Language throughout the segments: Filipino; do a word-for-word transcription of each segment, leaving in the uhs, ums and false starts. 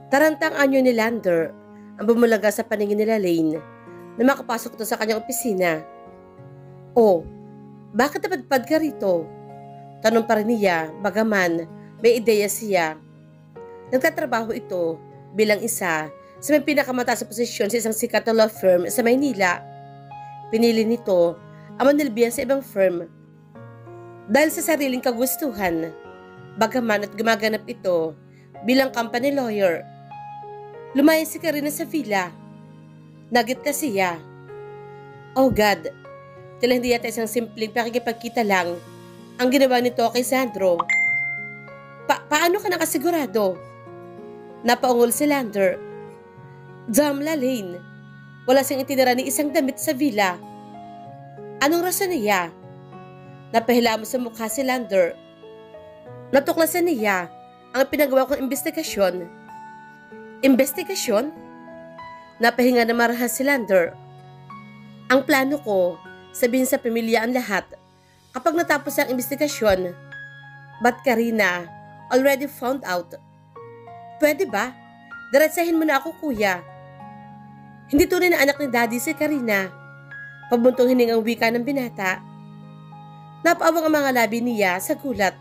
Tarantang anyo ni Lander ang bumulaga sa paningin nila Lane na makapasok to sa kanyang opisina. "Oh, bakit napadpad ka rito?" Tanong pa rin niya, bagaman may ideya siya. Nagtatrabaho ito bilang isa sa may pinakamataas na posisyon sa isang sikat na law firm sa Maynila. Pinili nito ang manilbihan sa ibang firm dahil sa sariling kagustuhan, bagaman at gumaganap ito bilang company lawyer. Lumayas si Karina sa villa. Nagit ka siya. Oh God, tila hindi yata isang simpleng pakikipagkita lang ang ginawa nito kay Sandro. Pa paano ka nakasigurado? Napaungol si Lander. Damla Lane, wala siyang itinira ni isang damit sa villa. Anong rason niya? Napahila mo sa mukha si Lander. Natuklasan niya ang pinagawa kong investigasyon. Investigasyon? Napahinga na marahas si Lander. Ang plano ko, sabihin sa pamilya ang lahat kapag natapos ang investigasyon. But Karina already found out. Pwede ba? Diretsahin mo na ako, kuya. Hindi tunay na anak ni Daddy si Karina. Pabuntong hining ang wika ng binata. Napaawang ang mga labi niya sa gulat.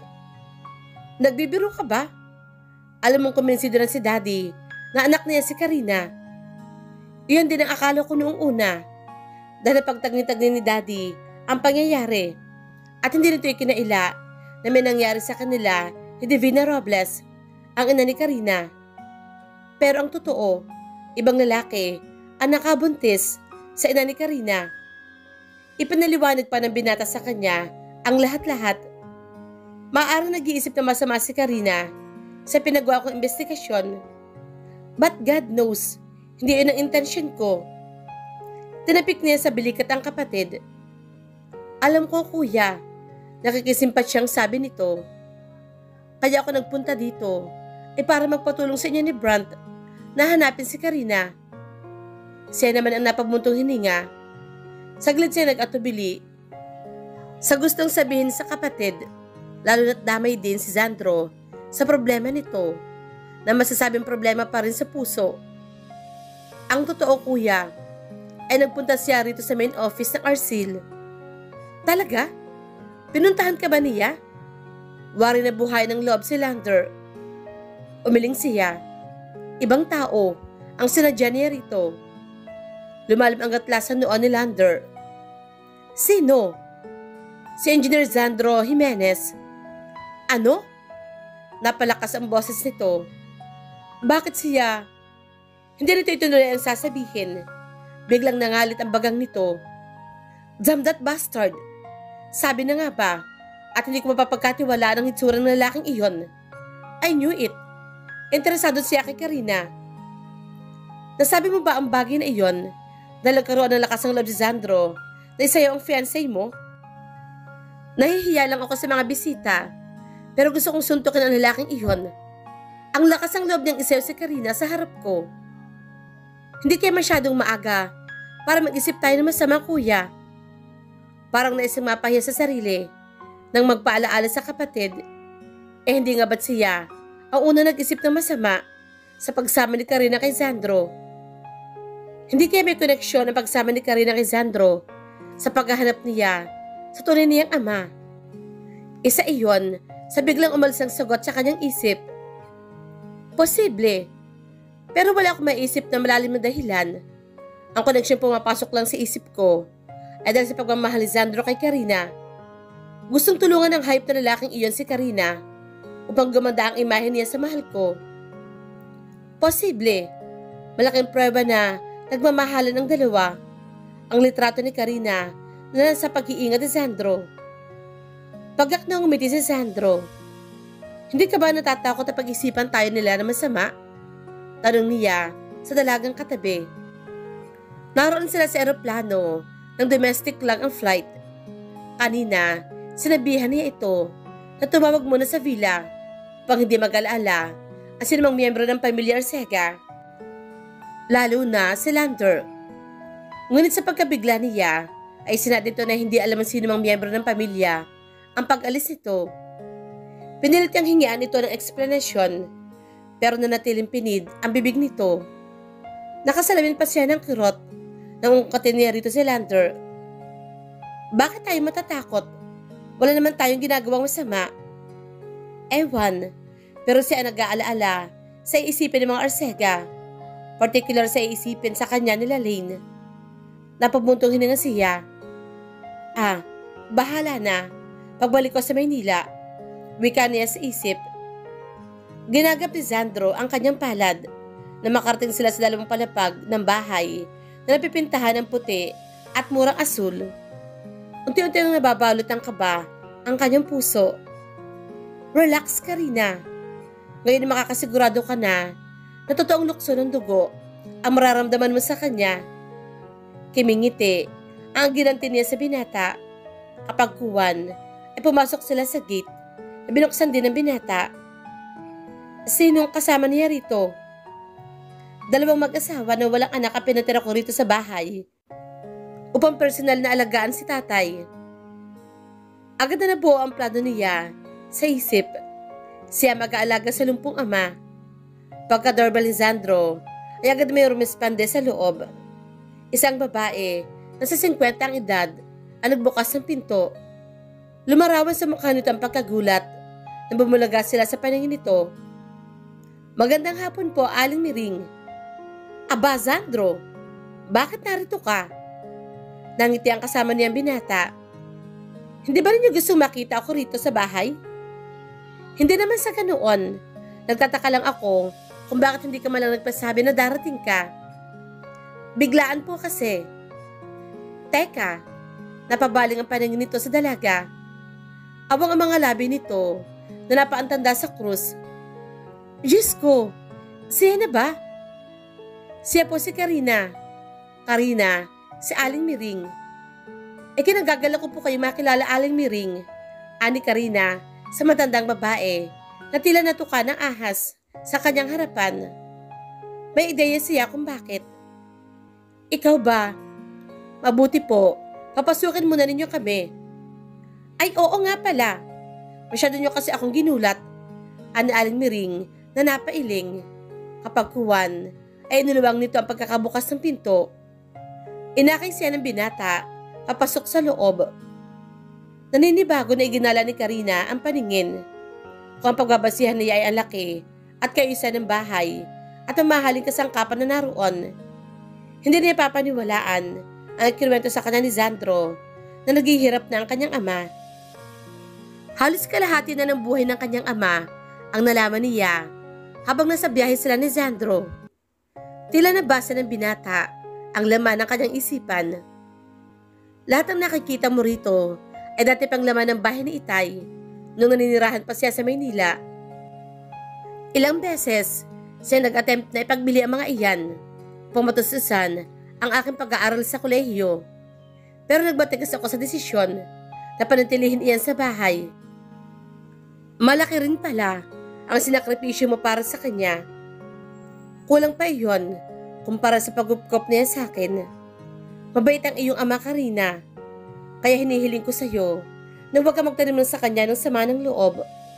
Nagbibiro ka ba? Alam mong kumensido na si Daddy na anak niya si Karina. Iyon din ang akala ko noong una. Dahil pagtagni-tagni ni Daddy ang pangyayari. At hindi nito ikinaila na may nangyari sa kanila ni Divina Robles, ang ina ni Karina. Pero ang totoo, ibang lalaki ang nakabuntis sa ina ni Karina. Ipinaliwanag pa ng binata sa kanya ang lahat-lahat. Maaaring nag-iisip na masama si Karina sa pinagawa kong investigasyon. But God knows, hindi yun ang intensyon ko. Tinapik niya sa balikat ang kapatid. Alam ko, kuya, nakikisimpat siyang sabi nito. Kaya ako nagpunta dito ay para magpatulong sa inyo ni Brant na hanapin si Karina. Siya naman ang napamuntong hininga. Saglit siya nag-atubili sa gustong sabihin sa kapatid, lalo na't damay din si Sandro sa problema nito na masasabing problema pa rin sa puso. Ang totoo, kuya, ay nagpunta siya rito sa main office ng Arcil. Talaga? Pinuntahan ka ba niya? Wari na buhay ng loob si Lander. Umiling siya. Ibang tao ang sinadya niya rito. Lumalim ang gatlasan noon ni Lander. Sino? Si Engineer Sandro Jimenez. Ano? Napalakas ang boses nito. Bakit siya? Hindi nito ituloy ang sasabihin. Biglang nangalit ang bagang nito. Damn that bastard! Sabi na nga ba, at hindi ko mapapagkatiwala ng hitsurang ng lalaking iyon. I knew it. Interesado siya kay Karina. Nasabi mo ba ang bagay na iyon dahil nagkaroon ng lakas ng loob si Sandro na isayo ang fiancé mo? Nahihiya lang ako sa mga bisita, pero gusto kong suntukin ang lalaking iyon. Ang lakas ng loob niyang isayo si Karina sa harap ko. Hindi kaya masyadong maaga para mag-isip tayo ng masama, kuya. Parang naisang mapahiya sa sarili nang magpaalaala sa kapatid. Eh hindi nga ba't siya ang una nag-isip ng masama sa pagsama ni Karina kay Sandro? Hindi kaya may koneksyon ang pagsama ni Karina kay Sandro sa paghahanap niya sa tunay niyang ama? Isa iyon sa biglang umalis ang sagot sa kanyang isip. Posible. Pero wala akong maisip na malalim na dahilan. Ang koneksyon pumapasok lang sa isip ko ay dahil sa pagmamahal ni Sandro kay Karina. Gustong tulungan ng hype na lalaking iyon si Karina upang gumanda ang imahe niya sa mahal ko. Posible. Malaking prueba na nagmamahalan ng dalawa. Ang litrato ni Karina na nasa pag-iingat ni Sandro. Pagak na umiti si Sandro. Hindi ka ba natatakot na pag-isipan tayo nila na masama? Tanong niya sa dalagang katabi. Naroon sila sa eroplano ng domestic lang ang flight. Kanina, sinabihan niya ito na tumawag muna sa villa pang hindi mag-alala ang sinumang miyembro ng pamilya Arcega. Lalo na si Lander. Ngunit sa pagkabigla niya ay sinabi nito na hindi alam ang sinumang miyembro ng pamilya ang pag-alis nito. Pinilit niyang hingian ito ng eksplanasyon pero nanatiling pinid ang bibig nito. Nakasalamin pa siya ng kirot nang ungkatin niya rito si Lander. Bakit tayo matatakot? Wala naman tayong ginagawang masama. Ewan, pero siya ang nag-aalaala sa iisipin ng mga Arcega, particular sa iisipin sa kanya nila Lane. Napabuntong hininga siya. Ah, bahala na. Pagbalik ko sa Maynila, wika niya sa isip. Ginagap ni Sandro ang kanyang palad na makarating sila sa dalawang palapag ng bahay na napipintahan ng puti at murang asul. Unti-unti nang nababalot ng kaba ang kanyang puso. Relax, Karina. Ngayon makakasigurado ka na na totoong lukso ng dugo ang mararamdaman mo sa kanya. Kimingiti ang ginanti niya sa binata. Kapag kuwan, ay pumasok sila sa gate na binuksan din ng binata. Sinong kasama niya rito? Dalawang mag-asawa na walang anak ang pinatira ko rito sa bahay upang personal na alagaan si tatay. Agad na nabuo ang plano niya sa isip. Siya mag-aalaga sa lumpong ama. Pagka-doorbell ni Sandro, ay agad may rumispande sa loob. Isang babae na sa singkwenta ang edad ang nagbukas ng pinto. Lumarawan sa mukha nito ang pagkagulat na bumulaga sila sa paningin nito. Magandang hapon po, Aling Miring. Aba, Sandro, bakit narito ka? Nangiti ang kasama niyang binata. Hindi ba ninyo gusto makita ako rito sa bahay? Hindi naman sa ganoon. Nagtataka lang ako kung bakit hindi ka malang nagpasabi na darating ka. Biglaan po kasi. Teka, napabaling ang paningin nito sa dalaga. Awang ang mga labi nito na napaantanda sa krus. Diyos ko, siya na ba? Siya po si Karina. Karina, si Aling Miring. E kinagagala ko po kayo makilala Aling Miring. Ani Karina, sa matandang babae na tila natuka ng ahas sa kanyang harapan. May ideya siya kung bakit. Ikaw ba? Mabuti po, papasukin muna ninyo kami. Ay oo nga pala. Masyado nyo kasi akong ginulat. Ani Aling Miring na napailing. Kapag kuwan, ay iniluwang nito ang pagkakabukas ng pinto. Inakay siya ng binata, papasok sa loob. Naninibago na iginala ni Karina ang paningin. Kung ang pagbabasihan niya ay ang laki at kaayusan ng bahay at ang mahaling kasangkapan na naroon. Hindi niya papaniwalaan ang kinuwento sa kanya ni Sandro na naghihirap na ang kanyang ama. Halos kalahati na ng buhay ng kanyang ama ang nalaman niya habang nasa biyahe sila ni Sandro. Tila nabasa ng binata ang laman ng kanyang isipan. Lahat ng nakikita mo rito ay dati pang laman ng bahay ni Itay nung naninirahan pa siya sa Maynila. Ilang beses siya nag-attempt na ipagbili ang mga iyan upang matustusan ang aking pag-aaral sa kolehiyo. Pero nagbatigas ako sa desisyon na panatilihin iyan sa bahay. Malaki rin pala ang sinakripisyo mo para sa kanya. Kulang pa iyon kumpara sa pagupkop niya sa akin. Mabait ang iyong ama, Karina. Kaya hinihiling ko sa iyo na huwag ka magtanim sa kanya ng sama ng loob.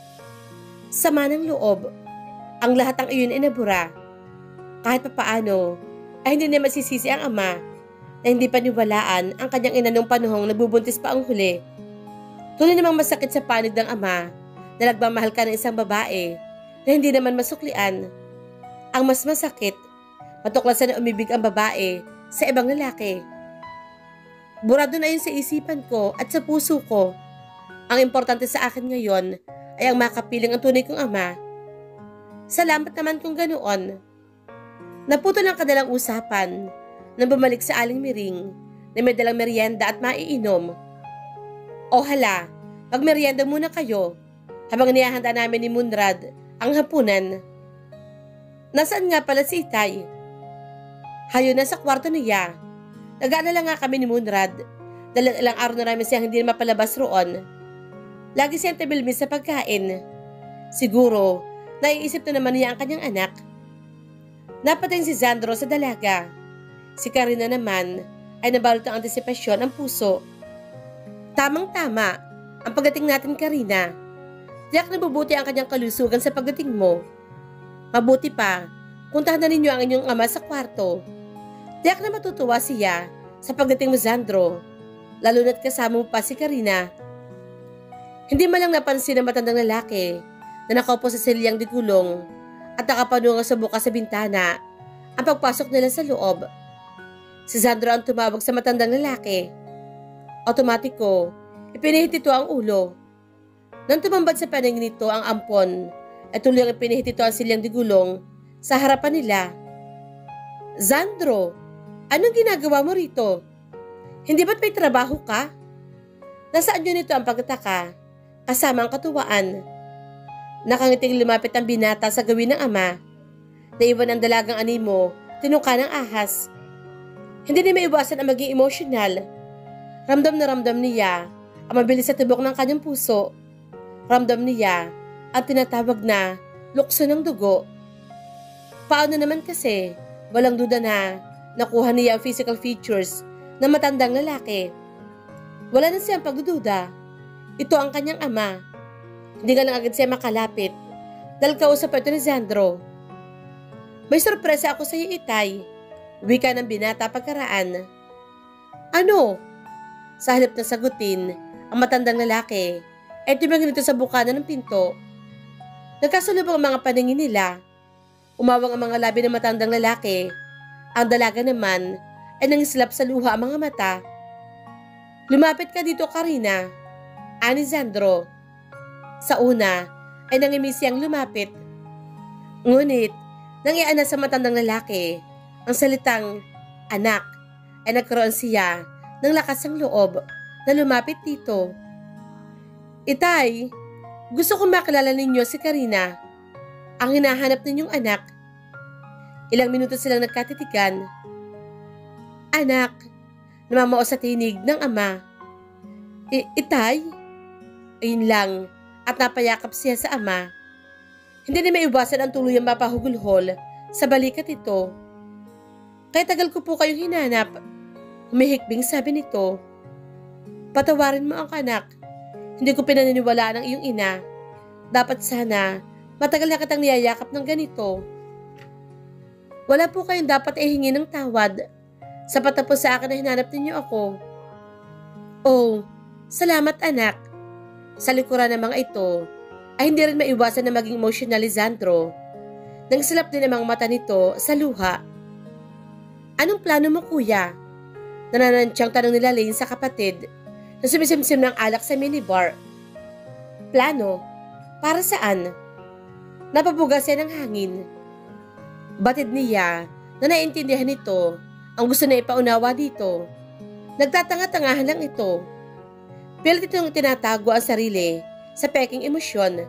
Sama ng loob. Ang lahat ng iyon ay nabura. Kahit papaano, ay hindi niya masisisi ang ama na hindi paniwalaan ang kanyang ina nung panahong nagbubuntis pa ang huli. Tuloy namang masakit sa panig ng ama na nagmamahal ka ng isang babae na hindi naman masuklian. Ang mas masakit, matuklasan na umibig ang babae sa ibang lalaki. Burado na yun sa isipan ko at sa puso ko. Ang importante sa akin ngayon ay ang makapiling ang tunay kong ama. Salamat naman kung ganoon. Naputo ng kadalang usapan nang bumalik sa Aling Miring na may dalang merienda at maiinom. O hala, magmerienda muna kayo habang niyahanda namin ni Munrad ang hapunan. Nasaan nga pala si Itay? Hayo na sa kwarto niya. Nag-aalala nga kami ni Munrad. Dahil ilang araw na namin siyang hindi na mapalabas roon. Lagi siyang tabilmis sa pagkain. Siguro, naiisip na naman niya ang kanyang anak. Napating si Sandro sa dalaga. Si Karina naman ay nabalot ng antisipasyon ang puso. Tamang-tama ang pagdating natin, Karina. Tiyak na bubuti ang kanyang kalusugan sa pagdating mo. Mabuti pa, puntahan na ninyo ang inyong ama sa kwarto. Tiyak na matutuwa siya sa pagdating mo, Sandro, lalo na't kasama mo pa si Karina. Hindi malang napansin ng matandang lalaki na nakaupo sa silyang di gulong at nakapanunga sa bukas sa bintana ang pagpasok nila sa loob. Si Sandro ang tumawag sa matandang lalaki. Otomatiko, ipinihit ito ang ulo. Nang tumambad sa paningin nito ang ampon, ay tuloy ang ipinihit ito ang silyang di gulong sa harapan nila. Sandro, anong ginagawa mo rito? Hindi ba't may trabaho ka? Nasaan yun ito ang pagtataka, kasama ang katuwaan. Nakangiting lumapit ang binata sa gawin ng ama. Naiwan ang dalagang animo, tinuka ng ahas. Hindi na maiwasan ang maging emosyonal. Ramdam na ramdam niya ang mabilis sa tibok ng kanyang puso. Ramdam niya ang tinatawag na lukso ng dugo. Paano naman kasi, walang duda na nakuha niya ang physical features ng matandang lalaki. Wala na siyang pagdududa. Ito ang kanyang ama. Hindi nga lang agad siya makalapit dahil kausap ito ni Sandro. May sorpresa ako sa iyo, Itay. Wika ng binata pagkaraan. Ano? Sa halip na sagutin, ang matandang lalaki ay tumingin ito sa bukana ng pinto. Nagkasalubong ang mga paningin nila. Umawang ang mga labi ng matandang lalaki. Ang dalaga naman ay nangislap sa luha ang mga mata. Lumapit ka dito, Karina. Ani Sandro. Sa una ay nangimi siyang lumapit. Ngunit, nang iana sa matandang lalaki, ang salitang anak ay nagkaroon siya ng lakas ng loob na lumapit dito. Itay, gusto kong makilala ninyo si Karina, ang hinahanap ninyong anak. Ilang minuto silang nagkatitigan. Anak, namamao sa tinig ng ama. I- Itay? Ayun lang, at napayakap siya sa ama. Hindi na maiwasan ang tuluyang mapahugulhol sa balikat ito. Kaya tagal ko po kayong hinanap. Humihikbing sabi nito. Patawarin mo ang anak. Hindi ko pinaniniwalaan ang iyong ina. Dapat sana matagal na kitang niyayakap ng ganito. Wala po kayong dapat ihingi ng tawad. Sapat na po sa akin na hinanap ninyo ako. Oh, salamat anak. Sa likuran ng mga ito, ay hindi rin maiwasan na maging emosyonal ni Sandro. Nang silap din ang mga mata nito sa luha. Anong plano mo, kuya? Nananansyang tanong nila Lane sa kapatid na sumisimsim ng alak sa minibar. Plano? Para saan? Napabugas siya ng hangin. Batid niya na naiintindihan nito ang gusto na ipaunawa dito. Nagtatanga-tangahan lang ito. Pilit itong tinatago ang sarili sa peking emosyon.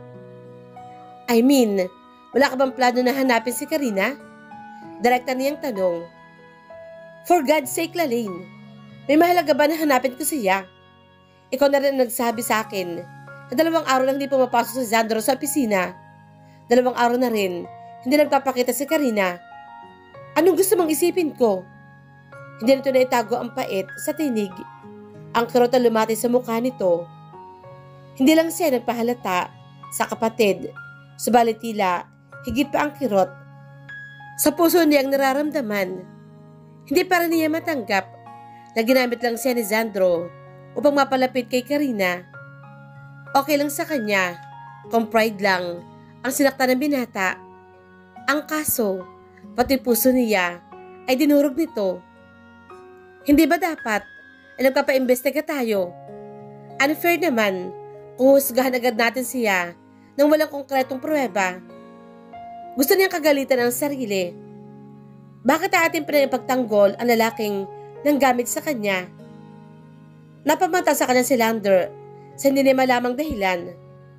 I mean, wala ka bang plano na hanapin si Karina? Direkta niyang tanong. For God's sake, Lalaine, may mahalaga ba na hanapin ko siya? Ikaw na rin nagsabi sa akin na dalawang araw lang hindi pumapasok si Sandro sa opisina. Dalawang araw na rin, hindi nagpapakita si Karina. Anong gusto mong isipin ko? Hindi nito na itago ang pait sa tinig. Ang kirot na lumati sa mukha nito. Hindi lang siya nagpahalata sa kapatid, subalit tila higit pa ang kirot. Sa puso niyang nararamdaman, hindi para niya matanggap na ginamit lang siya ni Sandro upang mapalapit kay Karina. Okay lang sa kanya kung pride lang ang sinaktan ng binata. Ang kaso, pati puso niya ay dinurog nito. Hindi ba dapat ay nagpapaimbestiga tayo? Unfair naman kung husgahan agad natin siya nang walang konkretong pruweba. Gusto niyang kagalitan ang sarili. Bakit ating pinapagtanggol ang lalaking nanggamit sa kanya? Napamata sa kanya si Lander sa hindi niya malamang dahilan.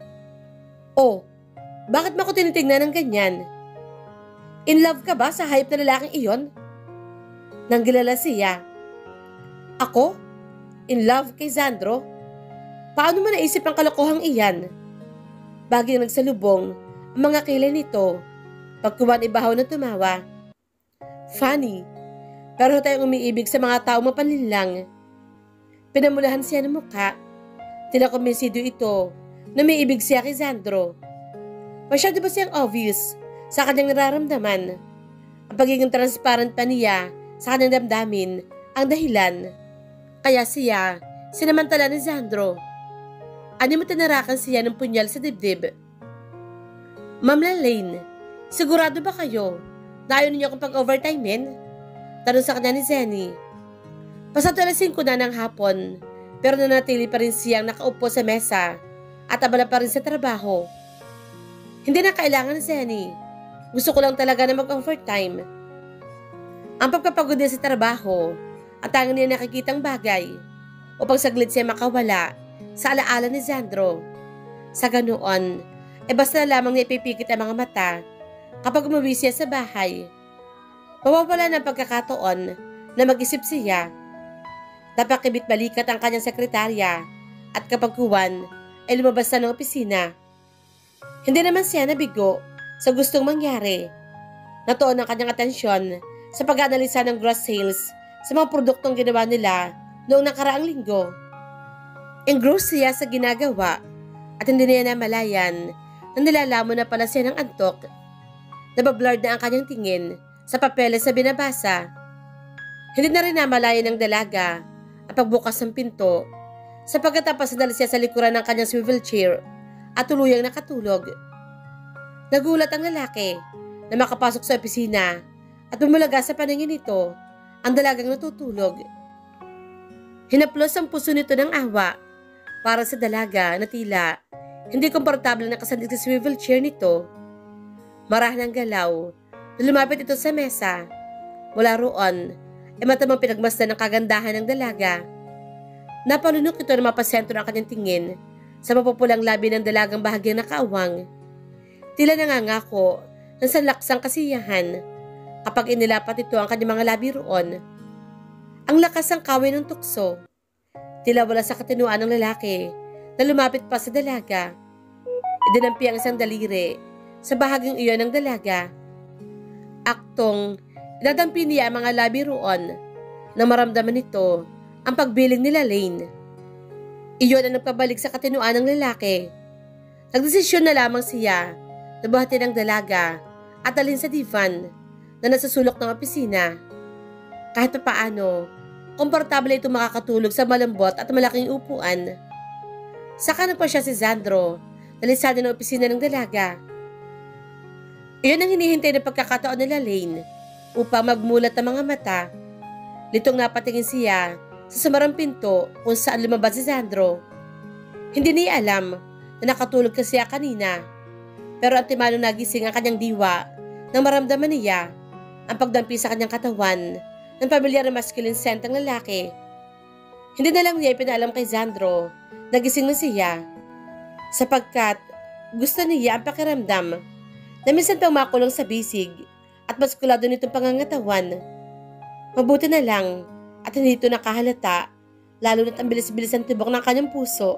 Oh, bakit mo ako tinitingnan ng ganyan? In love ka ba sa hayop na lalaking iyon? Nang gilala siya. Ako? In love kay Sandro? Paano mo naisip ang kalokohang iyan? Bagyang nagsalubong ang mga kilay nito. Pagkuwan ibahaw na tumawa. Funny, pero tayong umiibig sa mga taong mapanlinlang. Pinamulahan siya ng mukha. Tila kumbinsido ito na may ibig siya kay Sandro. Masyado ba siyang obvious sa kanyang nararamdaman. Ang pagiging transparent pa niya sa kanyang damdamin ang dahilan. Kaya siya, sinamantala ni Sandro. Ano mo tinarakan siya ng punyal sa dibdib? Ma'am Lane, sigurado ba kayo na ayaw ninyo akong pag-overtimein? Tanong sa kanya ni Zenny. Pasado alas singko na ng hapon, pero nanatili pa rin siyang nakaupo sa mesa at abala pa rin sa trabaho. Hindi na kailangan, Zenny. Gusto ko lang talaga na mag-overtime. Ang pagpapagod niya sa trabaho, ang tanging niya nakikitang bagay upang saglit siya makawala sa alaala ni Sandro. Sa ganoon, e eh basta na lamang niya ipipikit ang mga mata kapag umuwi siya sa bahay. Mawawala ng pagkakataon na mag-isip siya. Napakibit balikat ang kanyang sekretarya at kapag kuwan ay lumabas na ng opisina. Hindi naman siya nabigo sa gustong mangyari. Natuon ang kanyang atensyon sa pag-analisa ng gross sales sa mga produktong ginawa nila noong nakaraang linggo. Engross siya sa ginagawa at hindi niya namalayan na nilalamon na pala siya ng antok. Nabablurred na ang kanyang tingin sa papeles na binabasa. Hindi na rin namalayan ng dalaga ang pagbukas ng pinto sa pagkatapos na siya sa likuran ng kanyang swivel chair at tuluyang nakatulog. Nagulat ang lalaki na makapasok sa opisina at bumulaga sa paningin nito ang dalagang natutulog. Hinaplos ang puso nito ng awa para sa dalaga na tila hindi komportable na kasandig sa swivel chair nito. Marahil ng galaw na lumapit ito sa mesa. Mula roon ay matamang pinagmasdan ng kagandahan ng dalaga. Napalunok ito na mapasentro ang kanyang tingin sa mapupulang labi ng dalagang bahagyang nakaawang. Tila nangangako ng sanlaksang kasiyahan kapag inilapat ito ang kanyang mga labi roon. Ang lakas ng kaway ng tukso. Tila wala sa katinuan ng lalaki na lumapit pa sa dalaga. Idinampi ang isang daliri sa bahagyang iyon ng dalaga. Aktong idadampi niya ang mga labi roon nang maramdaman nito ang pagbiling nila Lane. Iyon ang nagpabalik sa katinuan ng lalaki. Nagdesisyon na lamang siya na buhatin ang dalaga at alin sa divan na nasa sulok ng opisina. Kahit pa paano, komportable ito makakatulog sa malambot at malaking upuan. Saka na pa siya si Sandro na lisado ng opisina ng dalaga. Iyon ang hinihintay na pagkakataon nila Lane upang magmulat ang mga mata. Litong napatingin siya sa samarang pinto kung saan lumabas si Sandro. Hindi niya alam na nakatulog kasi siya kanina, pero antimano nagising ang kanyang diwa nang maramdaman niya ang pagdampi sa kanyang katawan ng pamilyar na masculine scent ng lalaki. Hindi na lang niya ipinaalam kay Sandro na gising na siya, sapagkat gusto niya ang pakiramdam na minsan pang makulong sa bisig at maskulado nitong pangangatawan. Mabuti na lang at hindi ito nakahalata, lalo na't ang bilis-bilis ang tibok ng kanyang puso.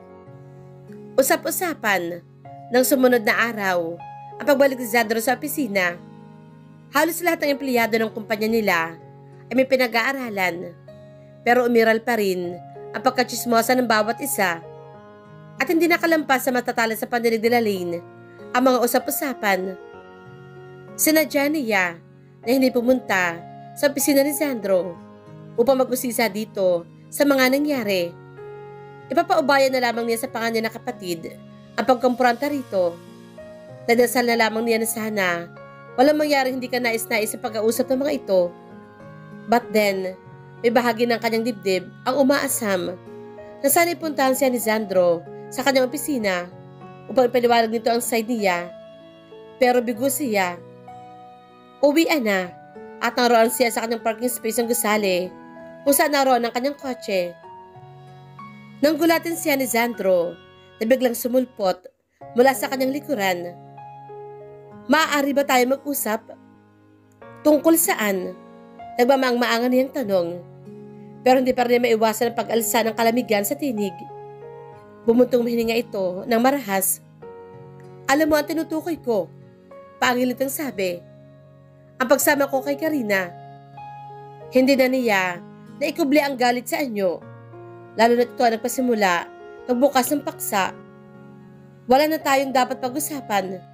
Usap-usapan ng sumunod na araw ang pagbalik ni Sandro sa opisina. Halos lahat ng empleyado ng kumpanya nila ay may pinag-aaralan, pero umiral pa rin ang pagkatsismosa ng bawat isa at hindi nakalampas sa matatala sa pandinig nila Lane ang mga usap-usapan. Sinadya niya na hindi pumunta sa opisina ni Sandro upang mag-usisa dito sa mga nangyari. Ipapaubayan na lamang niya sa panganay na kapatid ang pagkumpronta rito. Nadasal na lamang niya na sana walang mangyaring hindi ka nais-nais sa pag-ausap ng mga ito. But then, may bahagi ng kanyang dibdib ang umaasam na sana'y puntahan siya ni Sandro sa kanyang opisina upang ipaliwanag nito ang side niya. Pero bigo siya. Uwian na at naroon siya sa kanyang parking space ng gusali kung saan naroon ang kanyang kotse. Nang gulatin siya ni Sandro na biglang sumulpot mula sa kanyang likuran. Maaari ba tayo mag-usap? Tungkol saan? Nagmamaang-maangan niyang tanong. Pero hindi pa rin maiwasan ang pag-alsa ng kalamigan sa tinig. Bumuntong hininga ito ng marahas. Alam mo ang tinutukoy ko. Pangilitang sabi. Ang pagsama ko kay Karina. Hindi na niya na ikubli ang galit sa anyo. Lalo na ito ang nagpasimula pagbukas ng paksa. Wala na tayong dapat pag-usapan.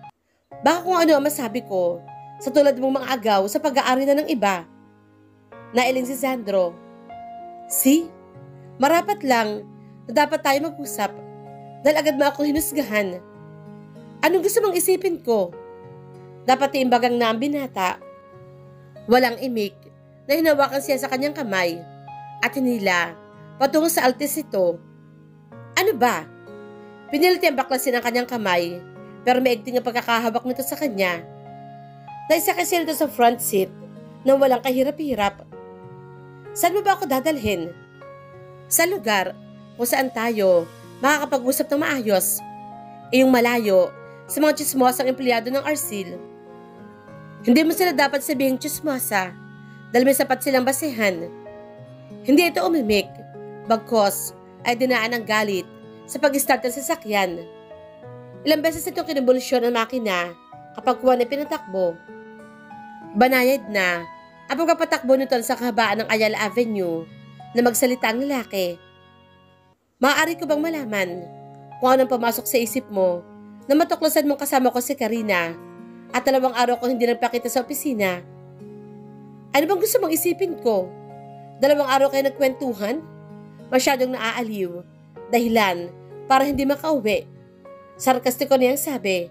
Baka kung ano ang masabi ko, sa tulad mong mga agaw sa pag-aari na ng iba. Nailing si Sandro. See? Marapat lang na dapat tayo mag-usap dahil agad mo akong hinusgahan. Anong gusto mong isipin ko? Dapat iimbagang na ang binata. Walang imik na hinawakan siya sa kanyang kamay at hinila patungo sa altis ito. Ano ba? Pinilit niyang baklasin ang kanyang kamay pero maigting ang pagkakahawak nito sa kanya. Naisakay siya nito sa front seat nang walang kahirap-hirap. Saan mo ba ako dadalhin? Sa lugar kung saan tayo makakapag-usap ng maayos. E yung malayo sa mga chismosang empleyado ng Arcil. Hindi mo sila dapat sabihing chismosa dahil may sapat silang basehan. Hindi ito umimik, bagkos ay dinaan ng galit sa pag-start ng sasakyan. Ilang beses itong kinubulsyon ang makina kapag kuwan ay pinatakbo. Banayad na ang pagpapatakbo nito sa kahabaan ng Ayala Avenue na magsalita ang lalaki. Maaari ko bang malaman kung anong pumasok sa isip mo na matuklasan mong kasama ko si Karina at dalawang araw ko hindi nagpakita sa opisina? Ano bang gusto mong isipin ko? Dalawang araw kayo nagkwentuhan? Masyadong naaaliw. Dahilan para hindi makauwi. Sarkastiko niyang sabi.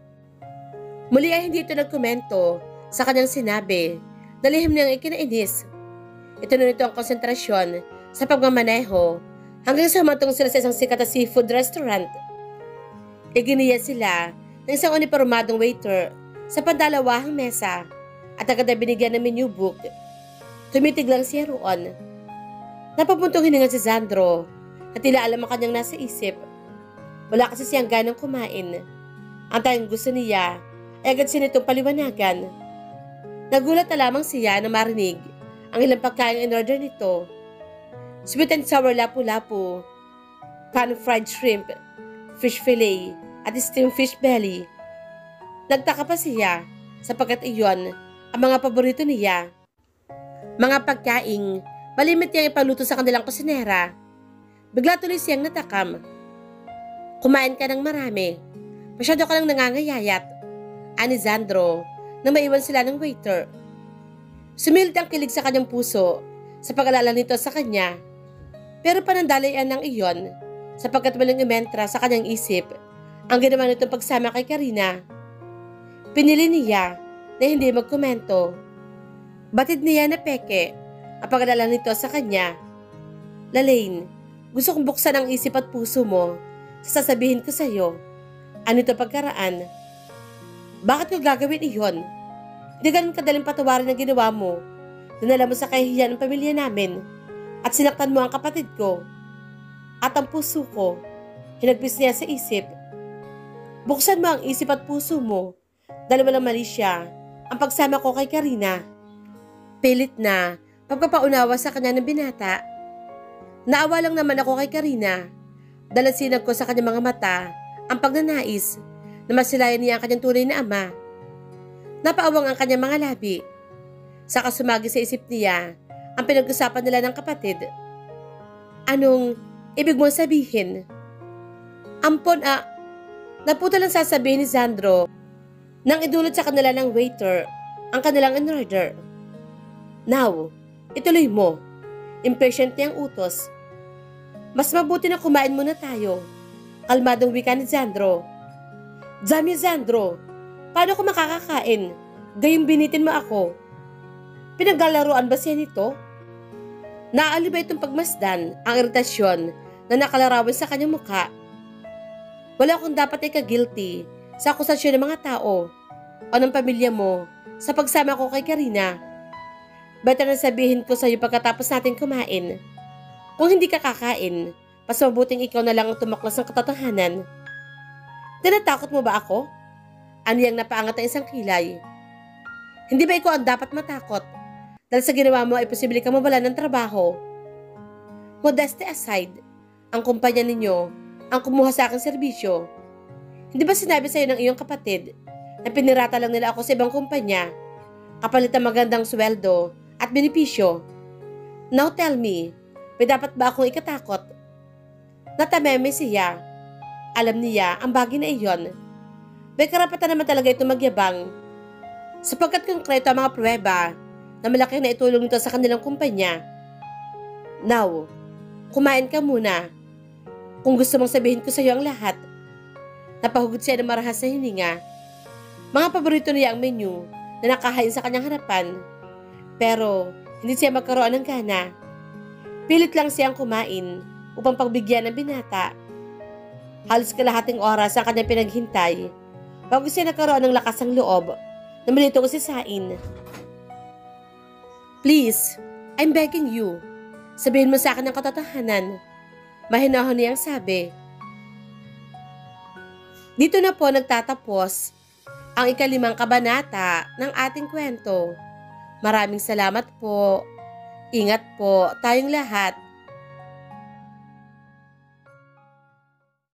Muli ay hindi ito nagkomento sa kanyang sinabi. Dalihim niyang ikinainis. Ito na nito ang konsentrasyon sa pagmamaneho hanggang sa humantong sila sa isang sikat na seafood restaurant. Iginiya sila ng isang unipormadong waiter sa pandalawahang mesa at agad na binigyan ng menu book. Tumitig lang siya roon. Napapuntong hininga si Sandro at tila alam ang kanyang nasa isip. Wala kasi siyang ganang kumain. Ang tayong gusto niya ay agad sinitong paliwanagan. Nagulat na lamang siya na marinig ang ilang pagkain in-order nito. Sweet and sour lapu-lapu, pan-fried shrimp, fish fillet, at steamed fish belly. Nagtaka pa siya sapagkat iyon ang mga paborito niya. Mga pagkaing malimit niyang ipaluto sa kanilang kusinera. Bigla tuloy siyang natakam. Kumain ka ng marami. Masyado ka lang nangangayayat. Ani Sandro na maiwan sila ng waiter. Sumilit ang kilig sa kanyang puso sa pag-alala nito sa kanya. Pero panandalayan ng iyon sapagkat walang imentra sa kanyang isip ang ginawa nitong pagsama kay Karina. Pinili niya na hindi magkomento. Batid niya na peke ang pag-alala nito sa kanya. Lalaine, gusto kong buksan ang isip at puso mo sa sasabihin ko sa iyo. Ano ito pagkaraan? Bakit ko gagawin iyon? Hindi ganun kadaling patawarin ang ginawa mo. Dinala mo sa kahihiyan ng pamilya namin at sinaktan mo ang kapatid ko. At ang puso ko, hinagpis niya sa isip. Buksan mo ang isip at puso mo dahil walang mali siya ang pagsama ko kay Karina. Pilit na pagpapaunawa sa kanya ng binata. Naawa lang naman ako kay Karina dahil sinag ko sa kanyang mga mata ang pagnanais na masilayan niya ang kanyang tunay na ama. Napaawang ang kanyang mga labi. Saka sumagi sa isip niya ang pinag-usapan nila ng kapatid. Anong ibig mo sabihin? Ampon ah, naputo lang sasabihin ni Sandro nang idulot sa kanila ng waiter ang kanilang in-order. Now, ituloy mo. Impatient niyang utos. Mas mabuti na kumain muna tayo. Kalmadong wika ni Sandro. Dami Sandro, paano ko makakakain? Gayong binitin mo ako. Pinaglalaroan ba siya nito? Naali ba itong pagmasdan ang iritasyon na nakalarawan sa kanyang mukha? Wala akong dapat ay ka-guilty sa akusasyon ng mga tao o ng pamilya mo sa pagsama ko kay Karina. Better na sabihin ko sa iyo pagkatapos natin kumain. Kung hindi ka kakain, mas mabuting ikaw na lang ang tumaklas ng katotohanan. Tinatakot mo ba ako? Ano yang napaangat ng isang kilay? Hindi ba ikaw ang dapat matakot? Dahil sa ginawa mo ay posible kang mawalan ng trabaho. Modesty aside, ang kumpanya ninyo ang kumuha sa aking serbisyo. Hindi ba sinabi sa iyo ng iyong kapatid na pinirata lang nila ako sa ibang kumpanya kapalit ng magandang sweldo at benepisyo? Now tell me, may dapat ba akong ikatakot? Natameme siya. Alam niya ang bagay na iyon. may karapatan naman talaga ito magyabang sapagkat konkreto ang mga pruweba na malaki na itulong nito sa kanilang kumpanya. Now, kumain ka muna. Kung gusto mong sabihin ko sa iyo ang lahat. Napahugod siya ng marahas sa hininga. Mga paborito niya ang menu na nakahain sa kanyang harapan. Pero hindi siya magkaroon ng gana. Pilit lang siyang kumain upang pagbigyan ng binata. Halos kalahating oras ang kanyang pinaghintay bago siya nagkaroon ng lakas ng loob na malitong usisain. Please, I'm begging you. Sabihin mo sa akin ang katotohanan. Mahinahon niyang sabi. Dito na po nagtatapos ang ikalimang kabanata ng ating kwento. Maraming salamat po. Ingat po tayong lahat.